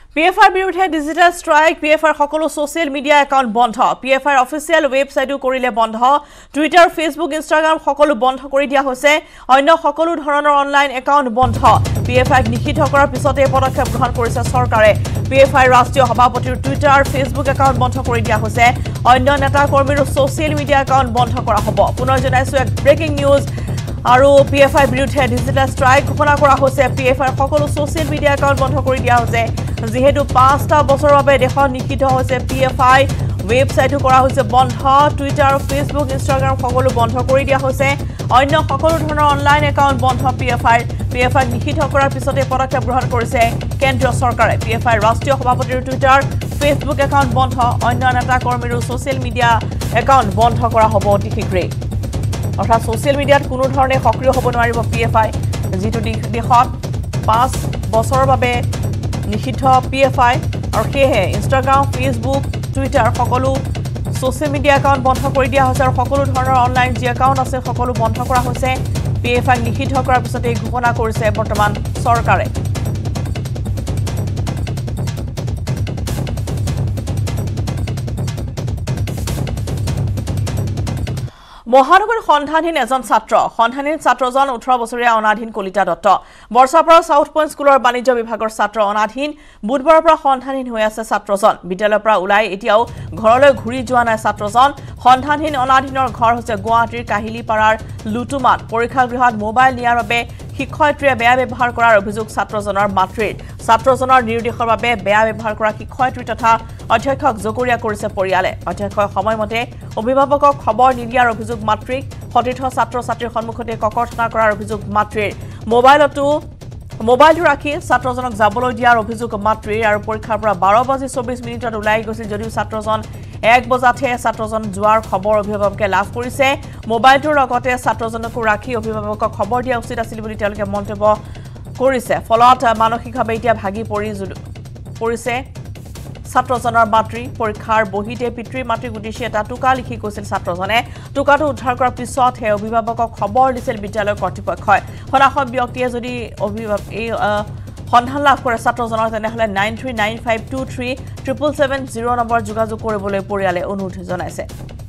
PFIৰ বিৰুদ্ধে digital strike PFIৰ সকলো social media account বন্ধ PFIৰ অফিচিয়েল ৱেবছাইটো কৰিলে বন্ধ টুইটাৰ ফেসবুক ইনষ্টাগ্ৰাম সকলো বন্ধ কৰি দিয়া হৈছে অন্য সকলো ধৰণৰ অনলাইন একাউণ্ট বন্ধ PFIক নিষিদ্ধ কৰাৰ পিছতে পদক্ষেপ গ্ৰহণ কৰিছে চৰকাৰে PFIৰ ৰাষ্ট্ৰীয় সভাপতিৰ টুইটাৰ ফেসবুক একাউণ্ট বন্ধ কৰি দিয়া হৈছে অন্য নেতা কৰ্মীৰ সোশ্যাল মিডিয়া একাউণ্ট বন্ধ কৰা হ'ব পুনৰ জনাইছো এক ব্ৰেকিং নিউজ আৰু PFIৰ বিৰুদ্ধে ডিজিটেল ষ্ট্ৰাইক ঘোষণা কৰা হৈছে PFIৰ সকলো সোশ্যাল মিডিয়া একাউণ্ট বন্ধ কৰি দিয়া হৈছে যেহেতু 5টা বছৰৰ বাবে দেশত নিষিদ্ধ হৈছে PFI ৱেবছাইটো কৰা হৈছে বন্ধ টুইটাৰ ফেসবুক ইনষ্টাগ্ৰাম সকলো বন্ধ কৰি দিয়া হৈছে অন্য সকলো ধৰণৰ অনলাইন একাউণ্ট বন্ধ PFI নিষিদ্ধ কৰাৰ পিছতে পদক্ষেপ গ্ৰহণ কৰিছে কেন্দ্ৰীয় চৰকাৰে PFIৰ ৰাষ্ট্ৰীয় সভাপতিৰ টুইটাৰ ফেসবুক একাউণ্ট বন্ধ অন্য নেতা কৰ্মীৰ সোশ্যাল মিডিয়া একাউণ্ট বন্ধ কৰা হ'ব অতি শীঘ্ৰেই অৰ্থাৎ সোশ্যাল মিডিয়াত কোনো ধৰণে সক্ৰিয় হ'ব নোৱাৰিব PFI যেটো দেশত 5 বছৰৰ বাবে নিষিদ্ধ PFI আৰু সেয়ে ইনষ্টাগ্ৰাম ফেসবুক টুইটাৰ সকলো সোশ্যাল মিডিয়া একাউণ্ট বন্ধ কৰি দিয়া হৈছে আৰু সকলো ধৰণৰ অনলাইন যি একাউণ্ট আছে সকলো বন্ধ কৰা হৈছে PFI নিষিদ্ধ কৰাৰ পিছতে ঘোষণা কৰিছে বৰ্তমান চৰকাৰে মহানগৰ সন্ধানহীন এজন সন্ধানহীন ছাত্ৰজন 18 বছৰীয়া অনাধীন কলিতা দত্ত বৰ্ষাপৰা সাউথ পইণ্ট স্কুলৰ বাণিজ্য বিভাগৰ ছাত্ৰ অনাধীন বুধবাৰৰ পৰা সন্ধানহীন হৈ আছে ছাত্ৰজন বিদ্যালয়ৰ পৰা ওলাই এতিয়াও ঘৰলৈ ঘূৰি যোৱা নাই ছাত্ৰজন সন্ধানহীন অনাধীনৰ ঘৰ হৈছে গুৱাহাটীৰ কাহিলিপাৰাৰ লুটুমাত পৰীক্ষা গৃহত মোবাইল নিয়াৰ বাবে শিক্ষয়িত্ৰীয়ে বেয়া ব্যৱহাৰ কৰাৰ অভিযোগ ছাত্ৰজনৰ মাতৃৰ ছাত্ৰজনৰ নিৰ্দেশৰ বাবে বেয়া ব্যৱহাৰ কৰা শিক্ষয়িত্ৰী তথা অধ্যক্ষক জগৰীয়া কৰিছে পৰিয়ালে অধ্যক্ষই সময়মতে অভিভাৱকক খবৰ নিদিয়াৰ অভিযোগ মাতৃক সতীৰ্থ ছাত্ৰ-ছাত্ৰীৰ সন্মুখতে ককৰ্থনা কৰাৰ অভিযোগ মাতৃৰ মোবাইলটো ৰাখি ছাত্ৰজনক যাবলৈ দিয়াৰ অভিযোগ মাতৃৰ আৰু পৰীক্ষাৰ পৰা 12:24 ওলাই গৈছিল যদিও ছাত্ৰজন 1 বজাতহে ছাত্ৰজন যোৱাৰ খবৰ অভিভাৱকে লাভ কৰিছে মোবাইলটোৰ লগতে ছাত্ৰজনকো ৰাখি অভিভাৱকক খবৰ দিয়া উচিত আছিল বুলি তেওঁলোকে মন্তব্য কৰিছে ফলত মানসিকভাৱে এতিয়া ভাগি পৰিছে ছাত্ৰজনৰ মাতৃ পৰীক্ষাৰ বহিতে পিতৃ মাতৃক উদ্দেশ্যে এটা টুকা লিখি কৈছিল ছাত্ৰজনে টুকাটো উদ্ধাৰ কৰাৰ পিছতহে অভিভাৱকক খবৰ দিছিল বিদ্যালয় কৰ্তৃপক্ষই হনাখন ব্যক্তিয়ে যদি এই সন্ধান লাভ কৰে ছাত্ৰজনৰ তেনেহলে 9395237770 নম্বৰ যোগাযোগ কৰিবলৈ পৰিয়ালে অনুৰোধ জনাইছে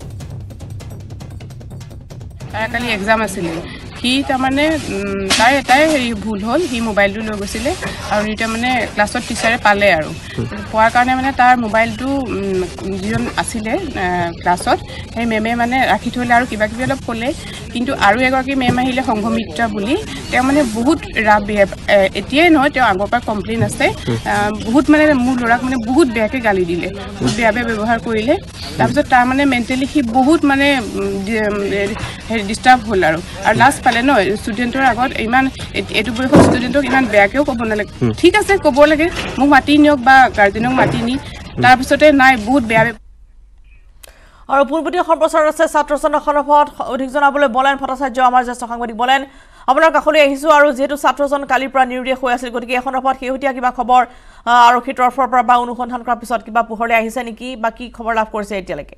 কালি এক্সাম আছিল হি তাৰমানে তাই এটাই হেৰি ভুল হ'ল হি মোবাইলটো লৈ গৈছিলে আৰু এটা মানে ক্লাছত টিচাৰে পালে আৰু পোৱাৰ কাৰণে মানে তাৰ মোবাইলটো যিজন আছিলে ক্লাছত সেই মেমে মানে ৰাখি থলে আৰু কিবা কিবি অলপ ক'লে কিন্তু আৰু এগৰাকী মেম আহিলে সংঘমিত্ৰা বুলি তেওঁ মানে বহুত ৰাব এতিয়াই নহয় তেওঁ আগৰ পৰা কমপ্লেইন আছে বহুত মানে মোৰ ল'ৰাক মানে বহুত বেয়াকৈ গালি দিলে বেয়া ব্যৱহাৰ কৰিলে তাৰপিছত তাৰ মানে মেণ্টেলি সি বহুত মানে ডিষ্টাৰ্ব হ'ল আৰু লাষ্ট পালে ন ষ্টুডেণ্টৰ আগত ইমান এইটো বয়সৰ ষ্টুডেণ্টক ইমান বেয়াকৈও ক'ব নালাগে ঠিক আছে ক'ব লাগে মোক মাতি নিয়ক বা গাৰ্জেনক মাতি নি তাৰপিছতে নাই বহুত বেয়া আৰু পূৰ্বতীয় সম্প্ৰচাৰ আছে ছাত্ৰজনৰ সন্দৰ্ভত অধিক জনাবলৈ বলেন ভট্টাচাৰ্য আমাৰ জ্যেষ্ঠ সাংবাদিক বলেন আপোনাৰ কাষলৈ আহিছো আৰু যেহেতু ছাত্ৰজন কালিৰ পৰা নিৰ্দেশ হৈ আছিল গতিকে এই সন্দৰ্ভত শেহতীয়া কিবা খবৰ আৰক্ষীৰ তৰফৰ পৰা বা অনুসন্ধান কৰাৰ পিছত কিবা পোহৰলৈ আহিছে নেকি বা কি খবৰ লাভ কৰিছে এতিয়ালৈকে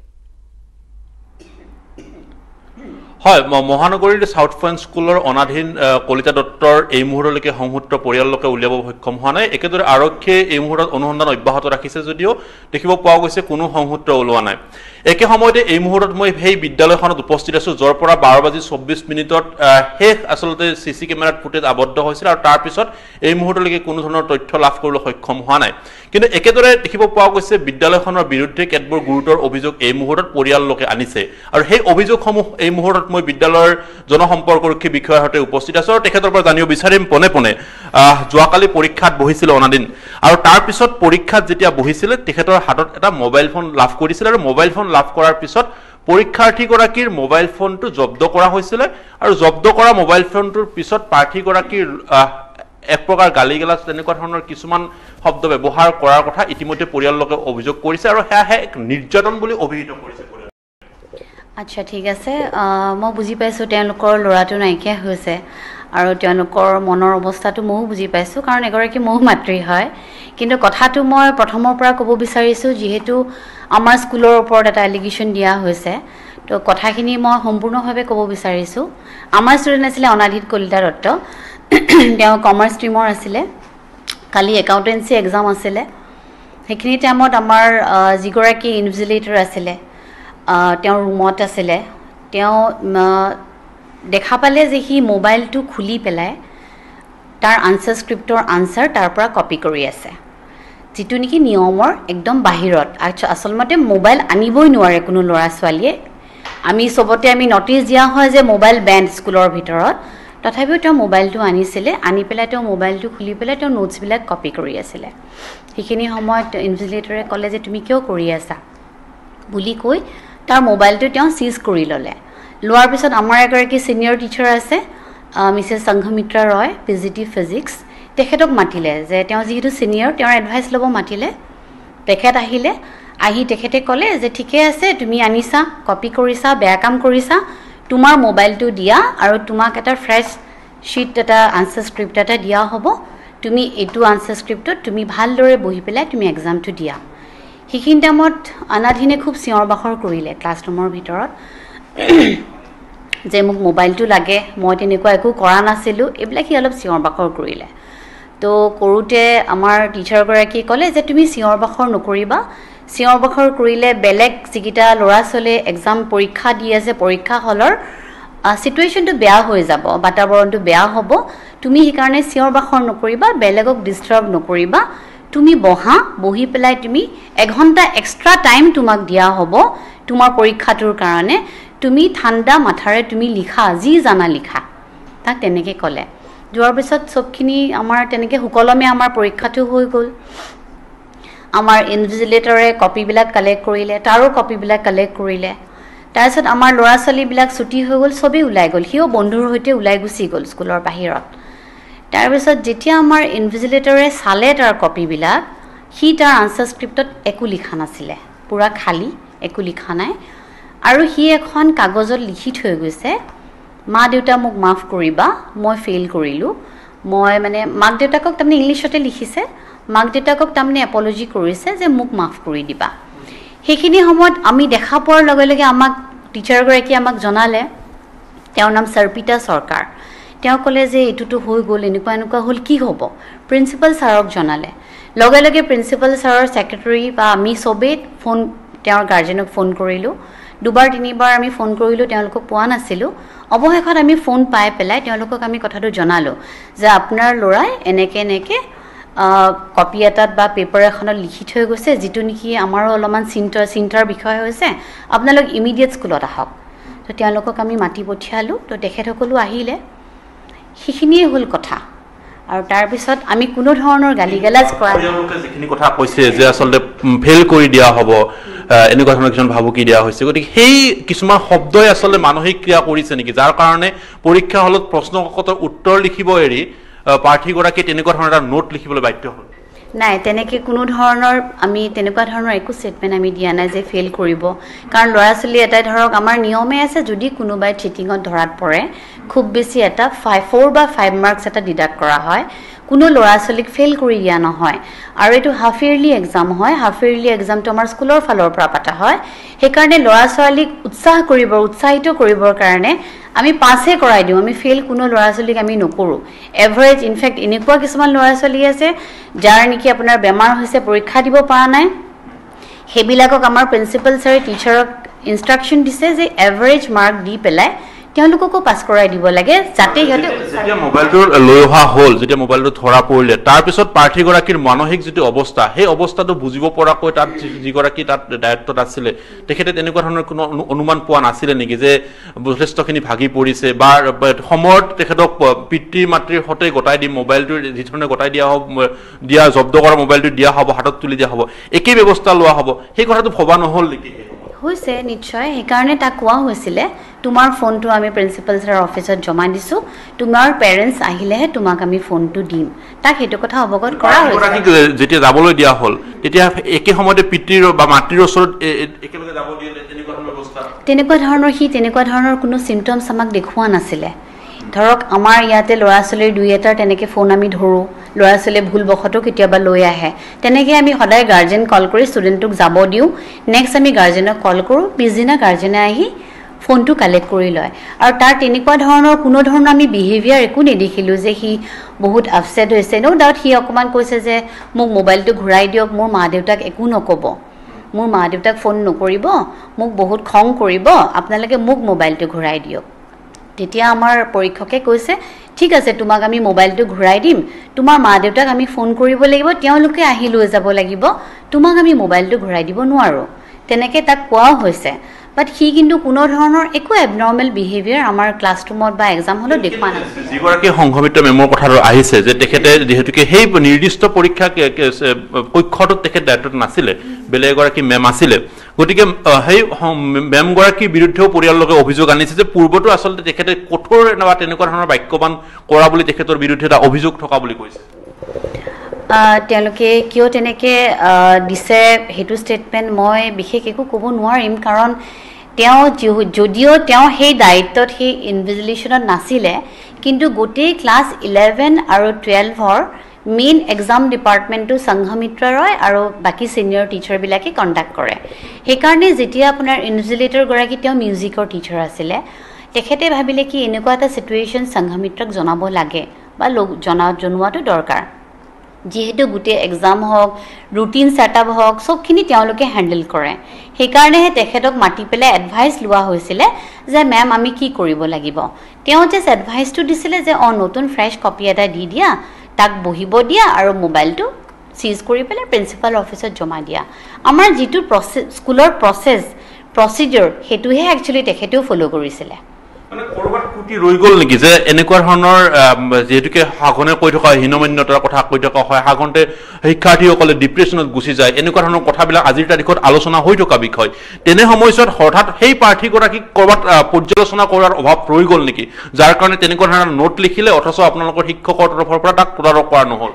হয় মহানগৰীৰ সাউথ পইণ্ট স্কুলৰ অনাধীন কলিতা দত্তৰ এই মুহূৰ্তলৈকে সংহূত্ৰ পৰিয়াললৈকে উলিয়াব সক্ষম হোৱা নাই একেদৰে আৰক্ষীয়ে এই মুহূৰ্তত অনুসন্ধান অব্যাহত ৰাখিছে যদিও দেখিব পোৱা গৈছে কোনো সংহূত্ৰ ওলোৱা নাই একে সময়তে এই মুহূৰ্তত মই সেই বিদ্যালয়খনত উপস্থিত আছো যৰ পৰা 12:24 শেষ আচলতে সিসি কেমেৰাত ফুটেজ আবদ্ধ হৈছিল আৰু তাৰ পিছত এই মুহূৰ্তলৈকে কোনো ধৰণৰ তথ্য লাভ কৰিবলৈ সক্ষম হোৱা নাই কিন্তু একেদৰে দেখিব পোৱা গৈছে বিদ্যালয়খনৰ বিৰুদ্ধে কেতবোৰ গুৰুতৰ অভিযোগ এই মুহূৰ্তত পৰিয়াললৈকে আনিছে আৰু সেই অভিযোগসমূহ এই মুহূৰ্তত মই বিদ্যালয়ৰ জনসম্পৰ্কৰক্ষী বিষয়াৰ সৈতে উপস্থিত আছো আৰু তেখেতৰ পৰা জানিব বিচাৰিম পোনে পোনে যোৱাকালি পৰীক্ষাত বহিছিল অনাদিন আৰু তাৰ পিছত পৰীক্ষাত যেতিয়া বহিছিল তেখেতৰ হাতত এটা মোবাইল ফোন লাভ কৰিছিল আৰু মোবাইল ফোন লাভ কৰাৰ পিছত পৰীক্ষাৰ্থীগৰাকীৰ মোবাইল ফোনটো জব্দ কৰা হৈছিল আৰু জব্দ কৰা মোবাইল ফোনটোৰ পিছত প্ৰাৰ্থীগৰাকীৰ এক প্ৰকাৰ গালিগালাজ তেনেকুৱা ধৰণৰ কিছুমান শব্দ ব্যৱহাৰ কৰাৰ কথা ইতিমধ্যে পৰিয়াললোকে অভিযোগ কৰিছে আৰু হেয়া এক নিৰ্যাতন বুলি অভিহিত কৰিছে আচ্ছা ঠিক আছে মই বুজি পাইছোঁ তেওঁলোকৰ ল'ৰাটো নাইকিয়া হৈছে আৰু তেওঁলোকৰ মনৰ অৱস্থাটো ময়ো বুজি পাইছোঁ কাৰণ এগৰাকী ময়ো মাতৃ হয় কিন্তু কথাটো মই প্ৰথমৰ পৰা ক'ব বিচাৰিছোঁ যিহেতু আমাৰ স্কুলৰ ওপৰত এটা এলিগেশ্যন দিয়া হৈছে তো কথাখিনি মই সম্পূৰ্ণভাৱে ক'ব বিচাৰিছোঁ আমাৰ ষ্টুডেণ্ট আছিলে অনাধীন কলিতা দত্ত তেওঁ কমাৰ্চ ষ্ট্ৰীমৰ আছিলে কালি একাউণ্টেঞ্চি এক্সাম আছিলে সেইখিনি টাইমত আমাৰ যিগৰাকী ইনভিজিলেটৰ আছিলে তেওঁৰ ৰুমত আছিলে তেওঁ দেখা পালে যে সি মোবাইলটো খুলি পেলাই তাৰ আনসাৰ স্ক্ৰিপ্টৰ আনসাৰ তাৰ পৰা কপি কৰি আছে যেটো নেকি নিয়মৰ একদম বাহিৰত আচলতে মোবাইল আনিবই নোৱাৰে কোনো ল'ৰা ছোৱালীয়ে আমি সবতে আমি নটিচ দিয়া হয় যে মোবাইল বেন স্কুলৰ ভিতৰত তথাপিও তেওঁ মোবাইলটো আনিছিলে আনি পেলাই তেওঁ মোবাইলটো খুলি পেলাই তেওঁ নোটছ বিলাক কপি কৰি আছিলে সেইখিনি সময়ত ইনভিজিলেটৰে ক'লে যে তুমি কিয় কৰি আছা বুলি কৈ তাৰ মোবাইলটো তেওঁ সিজ কৰি ললে লোৱাৰ পিছত আমাৰ এগৰাকী সিনিয়ৰ টিচাৰ আছে Mrs Sanghamitra Roy PGT physics তেখেতক মাতিলে যে তেওঁ যিহেতু সিনিয়ৰ তেওঁৰ এডভাইস ল'ব মাতিলে তেখেত আহিলে আহি তেখেতে ক'লে যে ঠিকে আছে তুমি আনিছা কপি কৰিছা বেয়া কাম কৰিছা তোমাৰ মোবাইলটো দিয়া আৰু তোমাক এটা ফ্ৰেছ শীট এটা আনসাৰ স্ক্ৰিপ্ট এটা দিয়া হ'ব তুমি এটো আনসাৰ স্ক্ৰিপ্টত তুমি ভালদৰে বহি পেলাই তুমি এক্সামটো দিয়া হিকিন টাইমত অনাধিনে খুব চিঞৰ বাখৰ কৰিলে ক্লাছৰুমৰ ভিতৰত যে মোক মোবাইলটো লাগে মই তেনেকুৱা একো কৰা নাছিলো এইবিলাক কি অলপ চিঞৰ বাখৰ কৰিলে তো কৰোতে আমাৰ টিচাৰ গৰাকী ক'লে যে তুমি চিঞৰ বাখৰ নকৰিবা চিঞৰ বাখৰ কৰিলে বেলেগ যিকিটা ল'ৰা ছোৱালীয়ে এক্সাম পৰীক্ষা দি আছে পৰীক্ষা হলৰ সিচুৱেশনটো বেয়া হৈ যাব বাতাবৰণটো বেয়া হ'ব তুমি হিকাৰণে চিঞৰ বাখৰ নকৰিবা বেলেগক ডিস্টাৰ্ব নকৰিবা তুমি বহি পেলাই তুমি 1 ঘণ্টা এক্সট্ৰা টাইম তোমাক দিয়া হ'ব তোমাৰ পৰীক্ষাটোৰ কাৰণে তুমি ঠাণ্ডা মাথাৰে তুমি লিখা যি জানা লিখা তাক তেনেকে ক'লে যোৱাৰ পিছত সবখিনি আমাৰ তেনেকে হুকলমে আমাৰ পৰীক্ষাটো হৈ গ'ল আমাৰ ইনভিজিলেটৰে কপি বিলাক কালেক্ট কৰিলে তাৰো কপি বিলাক কালেক্ট কৰিলে তাৰপিছত আমাৰ ল'ৰা ছোৱালী বিলাক ছুটি হৈ গ'ল সবে ওলাই গ'ল হিও বন্ধুৰ হৈতে ওলাই গুচি গ'ল স্কুলৰ বাহিৰত তাৰপিছত যেতিয়া আমাৰ ইনভিজিলেটৰে চালে তাৰ কপি বিলাক হি তাৰ আনসাৰ স্ক্ৰিপ্টত একো লিখা নাছিলে পুৰা খালি একো লিখা নাই আৰু হি এখন কাগজত লিখি থৈ গৈছে মা দেউতা মোক মাফ কৰিবা মই ফেইল কৰিলো মই মানে মাক দেউতাকক তাৰমানে ইংলিছতে লিখিছে মাক দেউতাকক তাৰমানে এপলজি কৰিছে যে মোক মাফ কৰি দিবা সেইখিনি সময়ত আমি দেখা পোৱাৰ লগে লগে আমাক টিচাৰ গৰাকী আমাক জনালে তেওঁৰ নাম সৰপিতা সৰকাৰ তেওঁ ক'লে যে এটুটো হৈ গ'ল এনেকুৱা হ'ল কি হ'ব প্ৰিন্সিপাল ছাৰক জনালে লগে লগে প্ৰিন্সিপাল ছাৰৰ সেক্ৰেটাৰী বা আমি সবে ফোন তেওঁৰ গাৰ্জেনক ফোন কৰিলো দুবাৰ তিনিবাৰ আমি ফোন কৰিলো তেওঁলোকক পোৱা নাছিলো অৱশেষত আমি ফোন পাই পেলাই তেওঁলোকক আমি কথাটো জনালো যে আপোনাৰ ল'ৰাই এনেকে কপি এটাত বা পেপাৰ এখনত লিখি থৈ গৈছে যেটো নেকি আমাৰো অলপমান চিন্তাৰ বিষয় হৈছে আপোনালোক ইমিডিয়েট স্কুলত আহক তো তেওঁলোকক আমি মাতি পঠিয়ালো তো তেখেতসকলো আহিলে হিখিনিয়ে হ'ল কথা আৰু তাৰ পিছত আমি কোনো ধৰণৰ গালিগালাজ কৰা তেওঁলোকে যিখিনি কথা কৈছে যে আসলে ফেল কৰি দিয়া হ'ব এনেকুৱা ধৰণৰ কিছুমান ভাবুকি দিয়া হৈছে গতিকে সেই কিছুমান শব্দই আসলে মানসিক ক্ৰিয়া কৰিছে নেকি যাৰ কাৰণে পৰীক্ষা হলত প্ৰশ্নকাকতৰ উত্তৰ লিখিব এৰি পাৰ্থীগৰাকী তেনেকুৱা ধৰণৰ এটা নোট লিখিবলৈ বাধ্য হ'ল নাই তেনেকে কোনো ধৰণৰ আমি তেনেকুৱা ধৰণৰ একো ষ্টেটমেন্ট আমি দিয়া নাই যে ফেল কৰিব কাৰণ ল'ৰা ছোৱালী এটা ধৰক আমাৰ নিয়মে আছে যদি কোনোবাই চিটিংত ধৰাত পৰে খুব বেছি এটা 4 বা 5 মাৰ্কস এটা ডিডাক্ট কৰা হয় কোনো ল'ৰা ছোৱালীক ফেল কৰি দিয়া নহয় আৰু এটো হাফ ইয়াৰলি এক্সাম হয় হাফ ইয়াৰলি এক্সামটো আমাৰ স্কুলৰ ফালৰ পৰা পাতা হয় সেইকাৰণে ল'ৰা ছোৱালীক উৎসাহিত কৰিবৰ কাৰণে আমি পাছে কৰাই দিও আমি ফেল কোনো ল'ৰা ছোৱালীক আমি নকৰো এভাৰেজ ইনফেক্ট এনেকুৱা কিছুমান ল'ৰা ছোৱালী আছে যাৰ নেকি আপোনাৰ বেমাৰ হৈছে পৰীক্ষা দিব পৰা নাই হেবিলাকক আমাৰ প্ৰিন্সিপাল ছাৰে টিচাৰক ইনষ্ট্ৰাকচন দিছে যে এভাৰেজ মাৰ্ক দি পেলাই তেওঁলোককো পাস কৰাই দিব লাগে যাতে হেতে যেতিয়া মোবাইলটো লৈ অহা হ'ল যেতিয়া মোবাইলটো ধৰা পৰিলে তাৰ পিছত পাৰ্থীগৰাকীৰ মানসিক যেটো অৱস্থা সেই অৱস্থাটো বুজিব পৰাকৈ তাত যিগৰাকী তাত দায়িত্বত আছিল তেখেতে তেনেকুৱা ধৰণৰ কোনো অনুমান পোৱা নাছিল নেকি যে যথেষ্টখিনি ভাগি পৰিছে বা সময়ত তেখেতক পিতৃ মাতৃৰ হতে গটাই দি মোবাইলটো যিধৰণে গটাই দিয়া জব্দ কৰা মোবাইলটো দিয়া হ'ব হাতত তুলি দিয়া হ'ব একেই ব্যৱস্থা লোৱা হ'ব সেই কথাটো ভবা নহল নেকি হৈছে নিশ্চয় সেইকাৰণে তাক কোৱা হৈছিল তোমাৰ ফোনটো আমি প্ৰিন্সিপাল ছাৰৰ অফিচত জমা দিছো তোমাৰ পেৰেন্টস আহিলেহে তোমাক আমি ফোনটো দিম তাক হেতু কথা অৱগত কৰা হৈছে যেতিয়া যাবলৈ দিয়া হ'ল তেতিয়া একে সময়তে পিতৃৰ বা মাতৃৰ ওচৰত একেলগে যাব দিলে তেনেকুৱা ধৰণৰ কোনো সিম্পটমছ আমাক দেখুৱা নাছিলে ধৰক আমাৰ ইয়াতে ল'ৰা ছোৱালীৰ দুই এটাৰ তেনেকে ফোন আমি ধৰো ল'ৰা ছোৱালীয়ে ভুল বখটো কেতিয়াবা লৈ আহে তেনেকে আমি সদায় গাৰ্জেন কল কৰি ষ্টুডেণ্টক যাব দিও নেক্সট আমি গাৰ্জেনক কল কৰো পিছদিনা গাৰ্জেনে আহি ফোনটো কালেক্ট কৰি লয় আৰু তাৰ তেনেকুৱা ধৰণৰ কোনো ধৰণৰ আমি বিহেভিয়াৰ একো নেদেখিলোঁ যে সি বহুত আপছেট হৈছে নো ডাউট সি অকণমান কৈছে যে মোক মোবাইলটো ঘূৰাই দিয়ক মোৰ মা দেউতাক একো নক'ব মোৰ মা দেউতাক ফোন নকৰিব মোক বহুত খং কৰিব আপোনালোকে মোক মোবাইলটো ঘূৰাই দিয়ক তেতিয়া আমাৰ পৰীক্ষকে কৈছে ঠিক আছে তোমাক আমি মোবাইলটো ঘূৰাই দিম তোমাৰ মা দেউতাক আমি ফোন কৰিব লাগিব তেওঁলোকে আহি লৈ যাব লাগিব তোমাক আমি মোবাইলটো ঘূৰাই দিব নোৱাৰোঁ তেনেকৈ তাক কোৱাও হৈছে বাট সি কিন্তু কোনো ধৰণৰ একো এবনৰ্মেল বিহেভিয়াৰ আমাৰ ক্লাছৰুমত বা এক্সাম হলত দেখুওৱা নাছিল যিগৰাকী সংঘমিত্ৰ মেমৰ কথাটো আহিছে যে তেখেতে যিহেতুকে সেই নিৰ্দিষ্ট পৰীক্ষা কক্ষটোত তেখেত দায়িত্বত নাছিলে বেলেগ এগৰাকী মেম আছিলে গতিকে সেই মেমগৰাকীৰ বিৰুদ্ধেও পৰিয়াললোকে অভিযোগ আনিছে যে পূৰ্বতো আচলতে তেখেতে কঠোৰ বা তেনেকুৱা ধৰণৰ বাক্যবান কৰা বুলি তেখেতৰ বিৰুদ্ধে এটা অভিযোগ থকা বুলি কৈছে তেওঁলোকে কিয় তেনেকৈ দিছে সেইটো ষ্টেটমেণ্ট মই বিশেষ একো ক'ব নোৱাৰিম কাৰণ তেওঁ যদিও তেওঁ সেই দায়িত্বত সেই ইনভিজিলেশ্যনত নাছিলে কিন্তু গোটেই ক্লাছ 11 আৰু 12ৰ মেইন এক্সাম ডিপাৰ্টমেণ্টটো সংঘমিত্ৰ ৰয় আৰু বাকী ছিনিয়ৰ টিচাৰবিলাকে কণ্ডাক্ট কৰে সেইকাৰণে যেতিয়া আপোনাৰ ইনভিজিলেটৰগৰাকী তেওঁ মিউজিকৰ টিচাৰ আছিলে তেখেতে ভাবিলে কি এনেকুৱা এটা ছিটুৱেশ্যন সংঘমিত্ৰক জনাব লাগে বা জনোৱাটো দৰকাৰ যিহেতু গোটেই এক্সাম হওক ৰুটিন ছেটআপ হওক চবখিনি তেওঁলোকে হেণ্ডেল কৰে সেইকাৰণেহে তেখেতক মাতি পেলাই এডভাইচ লোৱা হৈছিলে যে মেম আমি কি কৰিব লাগিব তেওঁ জাষ্ট এডভাইচটো দিছিলে যে নতুন ফ্ৰেছ কপি এটা দি দিয়া তাক বহিব দিয়া আৰু মোবাইলটো চিজ কৰি পেলাই প্ৰিন্সিপাল অফিচত জমা দিয়া আমাৰ যিটো স্কুলৰ প্ৰচিডিউৰ সেইটোহে একচুৱেলি তেখেতেও ফ'ল' কৰিছিলে মানে কৰবাত কুটি ৰৈ গ'ল নেকি যে এনেকুৱা ধৰণৰ যেহেতুকে সাগনে কৈ থকা হীনমান্যতাৰ কথা কৈ থকা হয় সাগনতে শিক্ষাৰ্থীসকলে ডিপ্ৰেশ্যনত গুচি যায় এনেকুৱা ধৰণৰ কথাবিলাক আজিৰ তাৰিখত আলোচনা হৈ থকা বিষয় তেনে সময়ছোৱাত হঠাৎ সেই প্ৰাৰ্থীগৰাকীক কৰবাত পৰ্যালোচনা কৰাৰ অভাৱ ৰৈ গ'ল নেকি যাৰ কাৰণে তেনেকুৱা ধৰণৰ নোট লিখিলে অথচ আপোনালোকৰ শিক্ষকৰ তৰফৰ পৰা তাক তদাৰক কৰা নহ'ল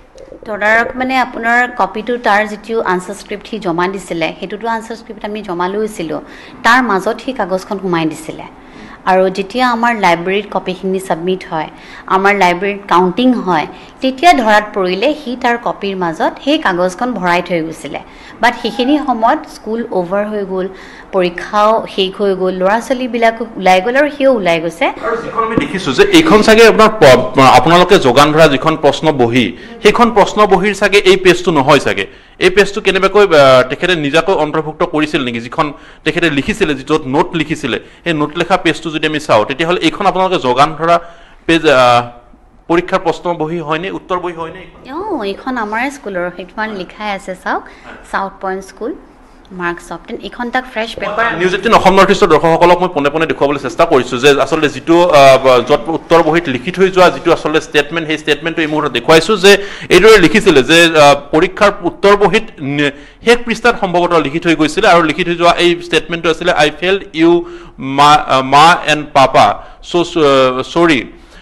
তদাৰক মানে আপোনাৰ কপিটো তাৰ যিটো আনচাৰ স্ক্ৰিপ্ট সি জমা দিছিলে সেইটোতো আনচাৰ স্ক্ৰিপ্ট আমি জমা লৈছিলোঁ তাৰ মাজত সি কাগজখন সোমাই দিছিলে আৰু যেতিয়া আমাৰ লাইব্ৰেৰীত কপিখিনি ছাবমিট হয় আমাৰ লাইব্ৰেৰীত কাউণ্টিং হয় তেতিয়া ধৰাত পৰিলে সি তাৰ কপিৰ মাজত সেই কাগজখন ভৰাই থৈ গৈছিলে বাট সেইখিনি সময়ত স্কুল অভাৰ হৈ গ'ল পৰীক্ষাও শেষ হৈ গ'ল ল'ৰা ছোৱালীবিলাকো ওলাই গ'ল আৰু সিও ওলাই গৈছে আৰু যিখন আমি দেখিছোঁ যে এইখন চাগে আপোনালোকে যোগান ধৰা যিখন প্ৰশ্ন বহি সেইখন প্ৰশ্ন বহিৰ চাগে এই পেজটো নহয় চাগে এই পেজটো কেনেবাকৈ তেখেতে নিজাকৈ অন্তৰ্ভুক্ত কৰিছিল নেকি যিখন তেখেতে লিখিছিলে যিটোত নোট লিখিছিলে সেই নোট লেখা পেজটো যদি আমি চাওঁ তেতিয়াহ'লে এইখন আপোনালোকে যোগান ধৰা পেজ পৰীক্ষাৰ প্ৰশ্ন বহি হয়নে উত্তৰ বহি হয়নে এইখন আমাৰ স্কুলৰ সেইখন লিখাই আছে চাওক South Point School marks of 10 এইখন তাক fresh paper news 18 Asom North ইষ্টৰ দৰ্শকসকলক মই পোনে পোনে দেখুৱাবলৈ চেষ্টা কৰিছোঁ যে আচলতে যিটো য'ত উত্তৰ বহীত লিখি থৈ যোৱা যিটো আচলতে ষ্টেটমেণ্ট সেই ষ্টেটমেণ্টটো এই মুহূৰ্তত দেখুৱাইছোঁ যে এইদৰে লিখিছিলে যে পৰীক্ষাৰ উত্তৰ বহীত শেষ পৃষ্ঠাত সম্ভৱতঃ লিখি থৈ গৈছিলে আৰু লিখি থৈ যোৱা এই ষ্টেটমেণ্টটো আছিলে I failed you ma and papa sorry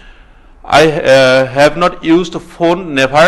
I have not used phone, never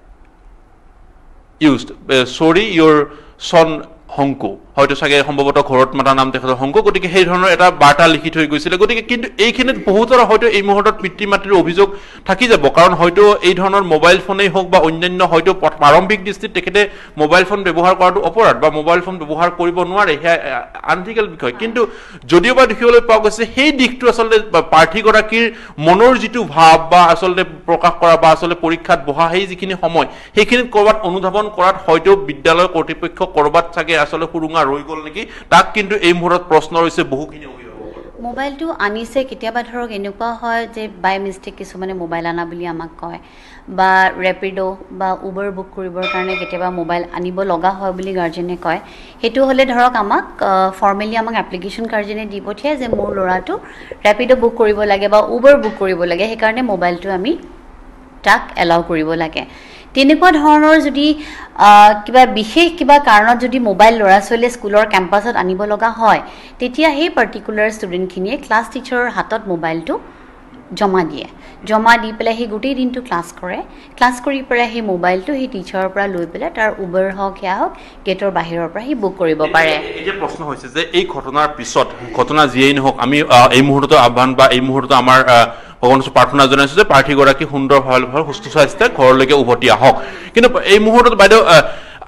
used. Sorry, your son Honku. হয়তো চাগে সম্ভৱতঃ ঘৰত মাতা নাম তেখেতৰ শংকু গতিকে সেই ধৰণৰ এটা বাৰ্তা লিখি থৈ গৈছিলে গতিকে কিন্তু এইখিনিত বহুতৰ হয়তো এই মুহূৰ্তত পিতৃ মাতৃৰ অভিযোগ থাকি যাব কাৰণ হয়তো এই ধৰণৰ মোবাইল ফোনেই হওক বা অন্যান্য হয়তো প্ৰাৰম্ভিক দৃষ্টিত তেখেতে মোবাইল ফোন ব্যৱহাৰ কৰাটো অপৰাধ বা মোবাইল ফোন ব্যৱহাৰ কৰিব নোৱাৰে সেয়া আনথিকেল বিষয় কিন্তু যদিও বা দেখিবলৈ পোৱা গৈছে সেই দিশটো আচলতে প্ৰাৰ্থীগৰাকীৰ মনৰ যিটো ভাৱ বা আচলতে প্ৰকাশ কৰা বা আচলতে পৰীক্ষাত বহা সেই যিখিনি সময় সেইখিনিত ক'ৰবাত অনুধাৱন কৰাত হয়তো বিদ্যালয় কৰ্তৃপক্ষ ক'ৰবাত চাগে আচলতে সুৰুঙা ৰৈ গ'ল নেকি তাক কিন্তু এই মুহূৰ্তত প্ৰশ্ন হৈছে বহুখিনি মোবাইলটো আনিছে কেতিয়াবা ধৰক এনেকুৱা হয় যে বাই মিষ্টেক কিছুমানে মোবাইল আনা বুলি আমাক কয় বা ৰেপিডো বা উবাৰ বুক কৰিবৰ কাৰণে কেতিয়াবা মোবাইল আনিব লগা হয় বুলি গাৰ্জেনে কয় সেইটো হ'লে ধৰক আমাক ফৰ্মেলি আমাক এপ্লিকেশ্যন গাৰ্জেনে দি পঠিয়ায় যে মোৰ ল'ৰাটো ৰেপিডো বুক কৰিব লাগে বা উবাৰ বুক কৰিব লাগে সেইকাৰণে মোবাইলটো আমি তাক এলাউ কৰিব লাগে তেনেকুৱা ধৰণৰ যদি কিবা বিশেষ কিবা কাৰণত যদি মোবাইল ল'ৰা ছোৱালীয়ে স্কুলৰ কেম্পাছত আনিব লগা হয় তেতিয়া সেই পাৰ্টিকুলাৰ ষ্টুডেণ্টখিনিয়ে ক্লাছ টিচাৰৰ হাতত মোবাইলটো জমা দি পেলাই সেই গোটেই দিনটো ক্লাছ কৰি পেলাই সেই মোবাইলটো সেই টিচাৰৰ পৰা লৈ পেলাই তাৰ উবেৰ হওক সেয়া হওক গেটৰ বাহিৰৰ পৰা সি বুক কৰিব পাৰে এই যে প্ৰশ্ন হৈছে যে এই ঘটনাৰ পিছত ঘটনা যিয়েই নহওক আমি এই মুহূৰ্তত আহ্বান বা এই মুহূৰ্তত আমাৰ ভগৱানৰ প্ৰাৰ্থনা জনাইছোঁ যে প্ৰাৰ্থীগৰাকী সুন্দৰভাৱে সুস্থ স্বাস্থ্যে ঘৰলৈকে উভতি আহক কিন্তু এই মুহূৰ্তত বাইদেউ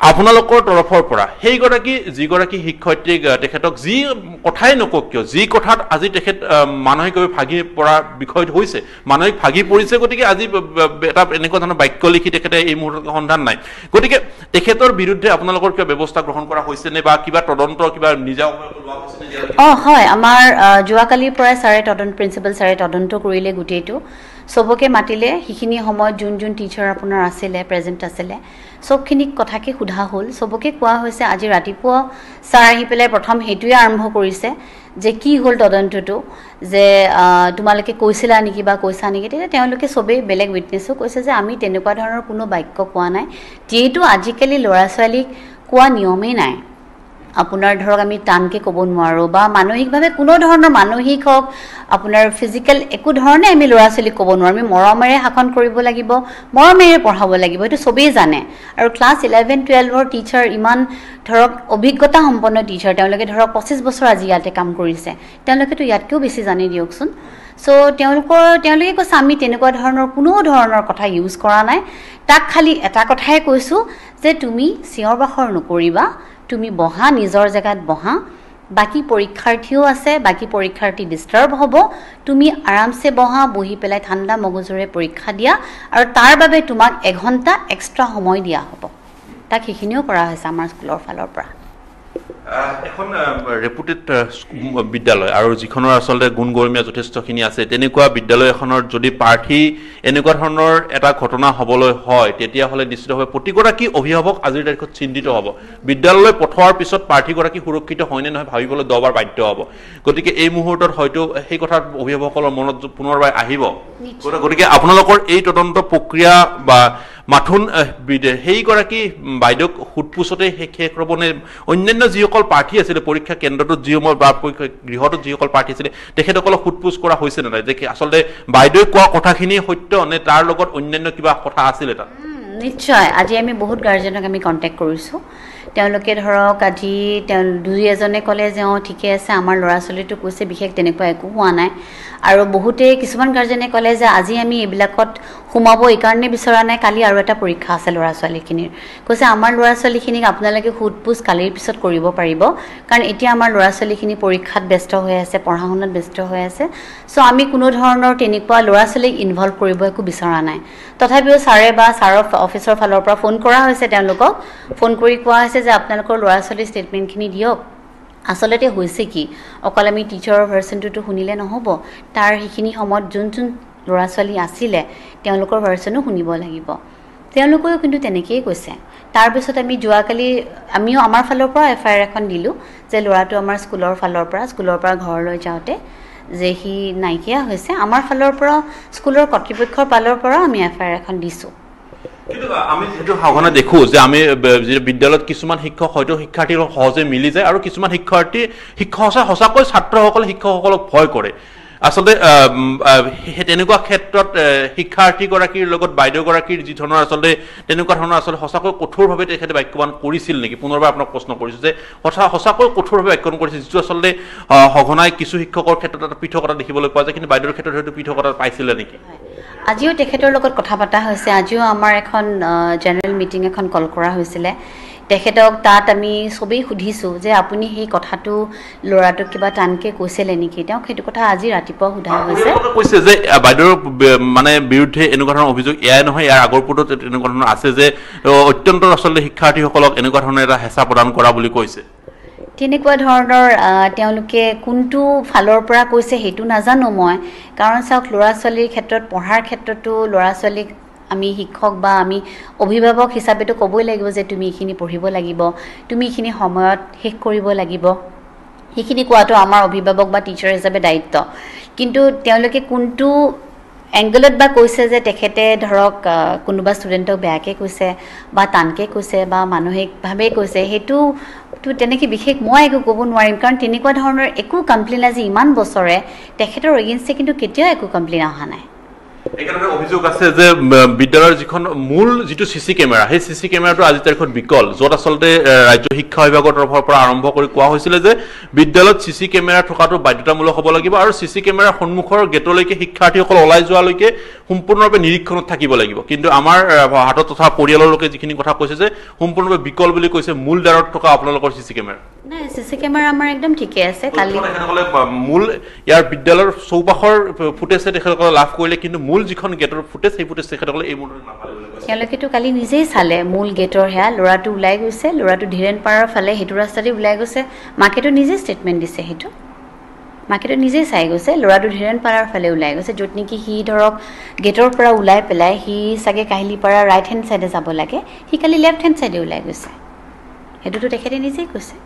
আপোনালোকৰ তৰফৰ পৰা সেইগৰাকী যিগৰাকী শিক্ষয়িত্ৰীক তেখেতক যি কথাই নকক কিয় যি কথাত আজি তেখেত মানসিকভাৱে ভাগি পৰা বিষয় হৈছে মানসিক ভাগি পৰিছে গতিকে আজি এটা এনেকুৱা ধৰণৰ বাক্য লিখি তেখেতে এই মুহূৰ্তত সন্ধান নাই গতিকে তেখেতৰ বিৰুদ্ধে আপোনালোকৰ কিবা ব্যৱস্থা গ্ৰহণ কৰা হৈছে নে বা কিবা তদন্ত কিবা নিজা লোৱা হৈছে নে হয় আমাৰ যোৱাকালিৰ পৰাই ছাৰে প্ৰিন্সিপাল ছাৰে তদন্ত কৰিলে গোটেইটো সবকে মাতিলে সেইখিনি সময়ত যোন টিচাৰ আপোনাৰ আছিলে প্ৰেজেন্ট আছিলে সবখিনিক কথাকে সোধা হ'ল সবকে কোৱা হৈছে আজি ৰাতিপুৱা ছাৰ আহি পেলাই প্ৰথম হেতুৱে আৰম্ভ কৰিছে যে কি হ'ল তদন্তটো যে তোমালোকে কৈছিলা নেকি বা কৈছা নেকি তেতিয়া তেওঁলোকে সবে বেলেগ উইটনেছো কৈছে যে আমি তেনেকুৱা ধৰণৰ কোনো বাক্য কোৱা নাই যেহেতু আজিকালি ল'ৰা ছোৱালীক কোৱা নিয়মেই নাই আপোনাৰ ধৰক আমি টানকে ক'ব নোৱাৰো বা মানসিকভাৱে কোনো ধৰণৰ মানসিক হওক আপোনাৰ ফিজিক্যাল একো ধৰণে আমি ল'ৰা ছোৱালীক ক'ব নোৱাৰো আমি মৰমেৰে শাসন কৰিব লাগিব মৰমেৰে পঢ়াব লাগিব এইটো সবেই জানে আৰু ক্লাছ 11-12ৰ টিচাৰ ইমান ধৰক অভিজ্ঞতা সম্পন্ন টিচাৰ তেওঁলোকে ধৰক 25 বছৰ আজি ইয়াতে কাম কৰিছে তেওঁলোকেতো ইয়াতকেও বেছি জানি দিয়কচোন সো তেওঁলোকে কৈছে আমি তেনেকুৱা ধৰণৰ কোনো ধৰণৰ কথা ইউজ কৰা নাই তাক খালি এটা কথাই কৈছো যে তুমি চিঞৰ বাখৰ নকৰিবা তুমি বহা নিজৰ জায়গাত বহা বাকি পৰীক্ষাৰ্থীও আছে বাকি পৰীক্ষাৰ্থী ডিস্টার্ব হ'ব তুমি আৰামছে বহা বহি পেলাই ঠাণ্ডা মগজুৰে পৰীক্ষা দিয়া আৰু তাৰ বাবে তোমাক 1 ঘণ্টা এক্সট্ৰা সময় দিয়া হ'ব তাক হিখিনিও কৰা হৈছে আমাৰ স্কুলৰ ফালৰ পৰা এখন ৰেপুটেড বিদ্যালয় আৰু যিখনৰ আসলে গুণগৰিমীয়া যথেষ্টখিনি আছে তেনেকুৱা বিদ্যালয় এখনৰ যদি প্ৰাৰ্থী এনেকুৱা ধৰণৰ এটা ঘটনা হ'বলৈ হয় তেতিয়া হলে নিশ্চিতভাৱে প্ৰতিগৰাকী অভিভাৱক আজিৰ তাৰিখত চিন্তিত হ'ব বিদ্যালয়লৈ পঠোৱাৰ পিছত প্ৰাৰ্থীগৰাকী সুৰক্ষিত হয়নে নহয় ভাবিবলৈ দবাৰ বাধ্য হ'ব গতিকে এই মুহূৰ্তত হয়তো সেই কথা অভিভাৱকসকলৰ মনত পুনৰবাৰ আহিব গতিকে আপোনালোকৰ এই তদন্ত প্ৰক্ৰিয়া বা মাথুন সেইগৰাকী বাইদেউক সুটপুছতে শেষ ৰবনে অন্যান্য যিসকল প্ৰাৰ্থী আছিল পৰীক্ষা কেন্দ্ৰটোত যিসমূহ বা গৃহটোত যিসকল প্ৰাৰ্থী আছিল তেখেতসকলক সুটপুছ কৰা হৈছে নে নাই যে আচলতে বাইদেউৱে কোৱা কথাখিনি সত্য নে তাৰ লগত অন্যান্য কিবা কথা আছিল এটা নিশ্চয় আজি আমি বহুত গাৰ্জেনক আমি কন্টেক্ট কৰিছো তেওঁলোকে ধৰক আজি দুই এজনে ক'লে যে ঠিকে আছে আমাৰ ল'ৰা ছোৱালীটো কৈছে বিশেষ তেনেকুৱা একো হোৱা নাই আৰু বহুতে কিছুমান গাৰ্জেনে ক'লে যে আজি আমি এইবিলাকত সোমাব এই কাৰণে বিচৰা নাই কালি আৰু এটা পৰীক্ষা আছে ল'ৰা ছোৱালীখিনিৰ কৈছে আমাৰ ল'ৰা ছোৱালীখিনিক আপোনালোকে সুটপুছ কালিৰ পিছত কৰিব পাৰিব কাৰণ এতিয়া আমাৰ ল'ৰা ছোৱালীখিনি পৰীক্ষাত ব্যস্ত হৈ আছে পঢ়া শুনাত ব্যস্ত হৈ আছে সো আমি কোনো ধৰণৰ তেনেকুৱা ল'ৰা ছোৱালীক ইনভলভ কৰিব একো বিচৰা নাই তথাপিও ছাৰে বা ছাৰৰ অফিচৰ ফালৰ পৰা ফোন কৰা হৈছে তেওঁলোকক ফোন কৰি কোৱা হৈছে যে আপোনালোকৰ ল'ৰা ছোৱালীৰ ষ্টেটমেণ্টখিনি দিয়ক আসলতে হৈছে কি অকল আমি টিচাৰৰ ভাৰ্চনটো শুনিলে নহ'ব তাৰ সেইখিনি সময়ত যোন ল'ৰা ছোৱালী আছিলে তেওঁলোকৰ ভাৰ্চনো শুনিব লাগিব তেওঁলোকেও কিন্তু তেনেকেই কৈছে তাৰ পিছত আমি যোৱাকালি আমিও আমাৰ ফালৰ পৰা FIR এখন দিলো যে ল'ৰাটো আমাৰ স্কুলৰ পৰা ঘৰলৈ যাওঁতে যে হি নাইকিয়া হৈছে আমাৰ ফালৰ পৰা স্কুলৰ কৰ্তৃপক্ষৰ ফালৰ পৰা আমি FIR এখন দিছো কিন্তু আমি যেটো হাওনা দেখো যে আমি বিদ্যালয়ত কিছুমান শিক্ষক হয়তো শিক্ষাৰ্থীৰ সহজে মিলি যায় আৰু কিছুমান শিক্ষাৰ্থী সঁচাকৈ ছাত্ৰসকল শিক্ষকসকলক ভয় কৰে আসলে তেনেকুৱা ক্ষেত্ৰত শিক্ষাৰ্থীগৰাকীৰ লগত বাইদেউগৰাকীৰ যি ধৰণৰ আসলে তেনেকুৱা ধৰণৰ আসলে সঁচাকৈ কঠোৰভাৱে তেখেতে বাক্যবান কৰিছিল নেকি পুনৰবাৰ আপোনাক প্ৰশ্ন কৰিছো যে সঁচাকৈ কঠোৰভাৱে বাক্যবান কৰিছিল যিটো আসলে সঘনাই কিছু শিক্ষকৰ ক্ষেত্ৰত এটা পৃথকতা দেখিবলৈ পোৱা যায় কিন্তু বাইদেউৰ ক্ষেত্ৰত হয়তো পৃথকতা পাইছিলে নেকি আজিও তেখেতৰ লগত কথা পাতা হৈছে আজিও আমাৰ এখন জেনেৰেল মিটিং এখন কল কৰা হৈছিলে তেখেতক তাত আমি সবেই সুধিছো যে আপুনি সেই কথাটো ল'ৰাটোক কিবা টানকে কৈছিলে নেকি তেওঁ সেইটো কথা আজি ৰাতিপুৱা সোধা হৈছে কৈছে যে বাইদেউৰ মানে বিৰুদ্ধে এনেকুৱা ধৰণৰ অভিযোগ এয়াই নহয় ইয়াৰ আগৰ পূৰ্বত এনেকুৱা ধৰণৰ আছে যে অত্যন্ত আসলে শিক্ষাৰ্থীসকলক এনেকুৱা ধৰণৰ এটা হেঁচা প্ৰদান কৰা বুলি কৈছে তেনেকুৱা ধৰণৰ তেওঁলোকে কোনটো ফালৰ পৰা কৈছে সেইটো নাজানো মই কাৰণ চাওক ল'ৰা ছোৱালীৰ ক্ষেত্ৰত পঢ়াৰ ক্ষেত্ৰতো ল'ৰা ছোৱালীক আমি শিক্ষক বা আমি অভিভাৱক হিচাপেটো ক'বই লাগিব যে তুমি এইখিনি পঢ়িব লাগিব তুমি এইখিনি সময়ত শেষ কৰিব লাগিব সেইখিনি কোৱাটো আমাৰ অভিভাৱক বা টিচাৰ হিচাপে দায়িত্ব কিন্তু তেওঁলোকে কোনটো এংগলত বা কৈছে যে তেখেতে ধৰক কোনোবা ষ্টুডেণ্টক বেয়াকে কৈছে বা টানকে কৈছে বা মানসিকভাৱে কৈছে সেইটো তেনেকৈ বিশেষ মই একো ক'ব নোৱাৰিম কাৰণ তেনেকুৱা ধৰণৰ একো কমপ্লেইন আজি ইমান বছৰে তেখেতৰ এগেইনষ্টে কিন্তু কেতিয়াও একো কমপ্লেইন অহা নাই একেদৰে অভিযোগ আছে যে বিদ্যালয়ৰ যিখন মূল যিটো চিচি কেমেৰা সেই চিচি কেমেৰাটো আজি তাৰিখত বিকল য'ত আচলতে ৰাজ্য শিক্ষা বিভাগৰ তৰফৰ পৰা আৰম্ভ কৰি কোৱা হৈছিল যে বিদ্যালয়ত চিচি কেমেৰা থকাটো বাধ্যতামূলক হ'ব লাগিব আৰু চিচি কেমেৰাৰ সন্মুখৰ গেটলৈকে শিক্ষাৰ্থীসকল ওলাই যোৱালৈকে সম্পূৰ্ণৰূপে নিৰীক্ষণত থাকিব লাগিব কিন্তু আমাৰ হাতত তথা পৰিয়ালৰ লোকে যিখিনি কথা কৈছে যে সম্পূৰ্ণৰূপে বিকল বুলি কৈছে মূল দ্বাৰত থকা আপোনালোকৰ চিচি কেমেৰা নাই চিচি কেমেৰা আমাৰ একদম ঠিকে আছে কালি মূল ইয়াৰ বিদ্যালয়ৰ চৌপাশৰ ফুটেজ তেখেতসকলে লাভ কৰিলে কিন্তু মূল যিখন গেটৰ ফুটেজ সেই ফুটেজ তেখেতসকলে এই মুহূৰ্তত নাপালে তেওঁলোকেতো কালি নিজেই চালে মূল গেটৰ হেয়া ল'ৰাটো ওলাই গৈছে ল'ৰাটো ধীৰেণ পাৰৰ ফালে সেইটো ৰাস্তাতে ওলাই গৈছে মাকেতো নিজে ষ্টেটমেণ্ট দিছে সেইটো মাকেতো নিজেই চাই গৈছে ল'ৰাটো ধীৰেণ পাৰৰ ফালে ওলাই গৈছে য'ত নেকি সি ধৰক গেটৰ পৰা ওলাই পেলাই সি চাগে কাহিলীপাৰা ৰাইট হেণ্ড ছাইডে যাব লাগে সি কালি লেফ্ট হেণ্ড ছাইডে ওলাই গৈছে সেইটোতো তেখেতে নিজেই কৈছে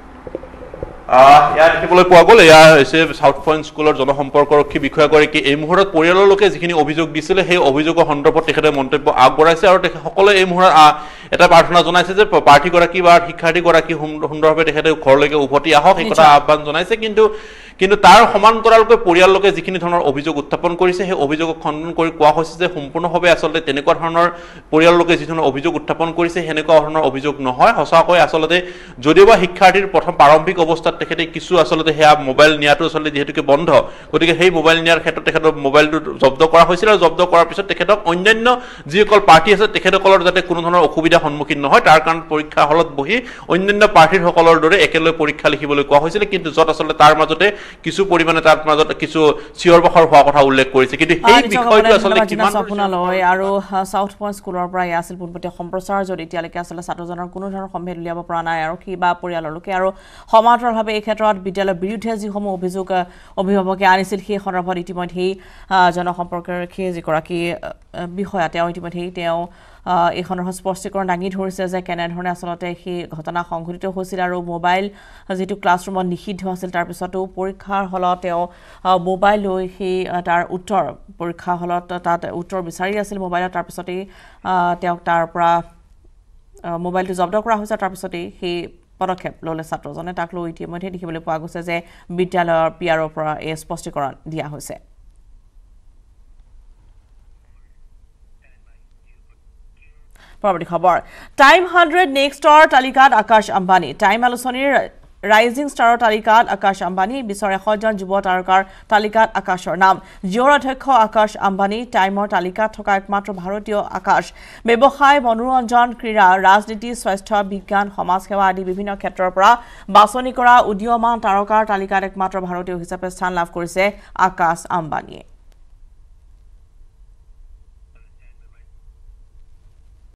ইয়াৰ দেখিবলৈ পোৱা গ'ল এয়া হৈছে সাউথ পইণ্ট স্কুলৰ জনসম্পৰ্কৰক্ষী বিষয়াগৰাকী এই মুহূৰ্তত পৰিয়ালৰ লোকে যিখিনি অভিযোগ দিছিলে সেই অভিযোগৰ সন্দৰ্ভত তেখেতে মন্তব্য আগবঢ়াইছে আৰু তেখেতসকলে এই মুহূৰ্তত এটা প্ৰাৰ্থনা জনাইছে যে প্ৰাৰ্থীগৰাকী বা শিক্ষাৰ্থীগৰাকী সুন্দৰভাৱে তেখেতে ঘৰলৈকে উভতি আহক এই কথা আহ্বান জনাইছে কিন্তু তাৰ সমান্তৰালকৈ পৰিয়াল লোকে যিখিনি ধৰণৰ অভিযোগ উত্থাপন কৰিছে সেই অভিযোগক খণ্ডন কৰি কোৱা হৈছে যে সম্পূৰ্ণভাৱে আচলতে তেনেকুৱা ধৰণৰ পৰিয়াল লোকে যি ধৰণৰ অভিযোগ উত্থাপন কৰিছে সেনেকুৱা ধৰণৰ অভিযোগ নহয় সঁচাকৈ আচলতে যদিওবা শিক্ষাৰ্থীৰ প্ৰথম প্ৰাৰম্ভিক অৱস্থাত তেখেতে কিছু আচলতে সেয়া মোবাইল নিয়াটো আচলতে যিহেতুকে বন্ধ গতিকে সেই মোবাইল নিয়াৰ ক্ষেত্ৰত তেখেতৰ মোবাইলটো জব্দ কৰা হৈছিল আৰু জব্দ কৰাৰ পিছত তেখেতক অন্যান্য যিসকল প্ৰাৰ্থী আছে তেখেতসকলৰ যাতে কোনো ধৰণৰ অসুবিধা সন্মুখীন নহয় তাৰ কাৰণ পৰীক্ষা হলত বহি অন্যান্য প্ৰাৰ্থীসকলৰ দৰে একেলগে পৰীক্ষা লিখিবলৈ কোৱা হৈছিল কিন্তু য'ত আচলতে তাৰ মাজতে কিছু পৰিমাণে তাৰ মাজত কিছু চিঞৰ বাখৰ হোৱা কথা উল্লেখ কৰিছে কিন্তু সেই বিষয়টো আচলতে কিমান আপোনালৈ আৰু সাউথ পইণ্ট স্কুলৰ পৰা আছিল পোনপটীয়া সম্প্ৰচাৰ য'ত এতিয়ালৈকে আচলতে ছাত্ৰজনৰ কোনো ধৰণৰ সম্ভেদ উলিয়াব পৰা নাই আৰু কিবা পৰিয়ালৰ লোকে আৰু সমান্তৰালভাৱে এই ক্ষেত্ৰত বিদ্যালয়ৰ বিৰুদ্ধে যিসমূহ অভিযোগ অভিভাৱকে আনিছিল সেই সন্দৰ্ভত ইতিমধ্যেই জনসম্পৰ্কৰক্ষী যিগৰাকী বিষয়া তেওঁ ইতিমধ্যেই তেওঁ এই সন্দৰ্ভত স্পষ্টীকৰণ দাঙি ধৰিছে যে কেনেধৰণে আচলতে সেই ঘটনা সংঘটিত হৈছিল আৰু মোবাইল যিটো ক্লাছৰুমত নিষিদ্ধ আছিল তাৰপিছতো পৰীক্ষাৰ হলত তেওঁ মোবাইল লৈ সেই তাৰ উত্তৰ পৰীক্ষা হলত তাত উত্তৰ বিচাৰি আছিল মোবাইলত তাৰপিছতেই তেওঁক তাৰ পৰা মোবাইলটো জব্দ কৰা হৈছে তাৰপিছতেই সেই পদক্ষেপ ল'লে ছাত্ৰজনে তাক লৈ ইতিমধ্যে দেখিবলৈ পোৱা গৈছে যে বিদ্যালয়ৰ পিয়াৰৰ পৰা এই স্পষ্টীকৰণ দিয়া হৈছে পৰৱৰ্তী খবৰ টাইম 100 নেক্সটৰ তালিকাত আকাশ আম্বানী টাইম আলোচনীৰ ৰাইজিং ষ্টাৰৰ তালিকাত আকাশ আম্বানী বিশ্বৰ 100 জন যুৱ তাৰকাৰ তালিকাত আকাশৰ নাম জিঅ'ৰ অধ্যক্ষ আকাশ আম্বানী টাইমৰ তালিকাত থকা একমাত্ৰ ভাৰতীয় আকাশ ব্যৱসায় মনোৰঞ্জন ক্ৰীড়া ৰাজনীতি স্বাস্থ্য বিজ্ঞান সমাজসেৱা আদি বিভিন্ন ক্ষেত্ৰৰ পৰা বাছনি কৰা উদীয়মান তাৰকাৰ তালিকাত একমাত্ৰ ভাৰতীয় হিচাপে স্থান লাভ কৰিছে আকাশ আম্বানীয়ে